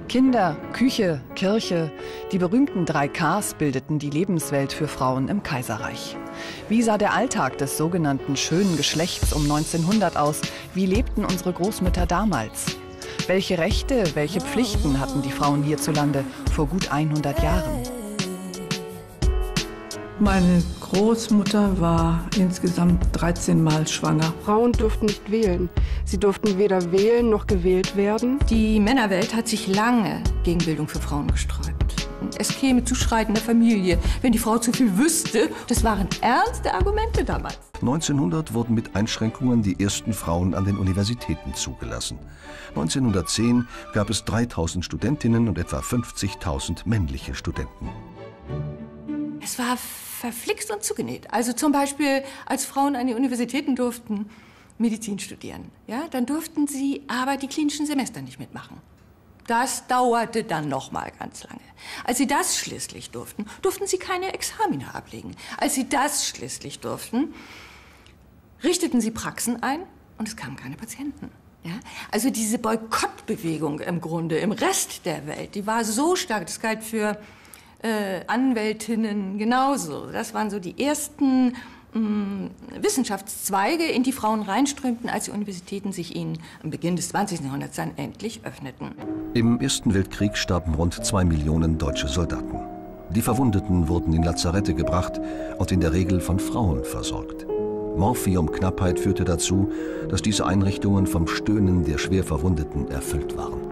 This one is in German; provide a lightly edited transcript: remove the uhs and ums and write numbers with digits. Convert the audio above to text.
Kinder, Küche, Kirche, die berühmten 3 Ks bildeten die Lebenswelt für Frauen im Kaiserreich. Wie sah der Alltag des sogenannten schönen Geschlechts um 1900 aus? Wie lebten unsere Großmütter damals? Welche Rechte, welche Pflichten hatten die Frauen hierzulande vor gut 100 Jahren? Meine Großmutter war insgesamt 13 Mal schwanger. Frauen durften nicht wählen. Sie durften weder wählen noch gewählt werden. Die Männerwelt hat sich lange gegen Bildung für Frauen gesträubt. Es käme zu Streit in der Familie, wenn die Frau zu viel wüsste. Das waren ernste Argumente damals. 1900 wurden mit Einschränkungen die ersten Frauen an den Universitäten zugelassen. 1910 gab es 3000 Studentinnen und etwa 50.000 männliche Studenten. Es war verflixt und zugenäht. Also zum Beispiel, als Frauen an die Universitäten durften Medizin studieren, ja, dann durften sie aber die klinischen Semester nicht mitmachen. Das dauerte dann noch mal ganz lange. Als sie das schließlich durften, durften sie keine Examina ablegen. Als sie das schließlich durften, richteten sie Praxen ein und es kamen keine Patienten. Ja? Also diese Boykottbewegung im Grunde im Rest der Welt, die war so stark, das galt für Anwältinnen genauso. Das waren so die ersten Wissenschaftszweige, in die Frauen reinströmten, als die Universitäten sich ihnen am Beginn des 20. Jahrhunderts dann endlich öffneten. Im Ersten Weltkrieg starben rund 2 Millionen deutsche Soldaten. Die Verwundeten wurden in Lazarette gebracht und in der Regel von Frauen versorgt. Morphiumknappheit führte dazu, dass diese Einrichtungen vom Stöhnen der schwer Verwundeten erfüllt waren.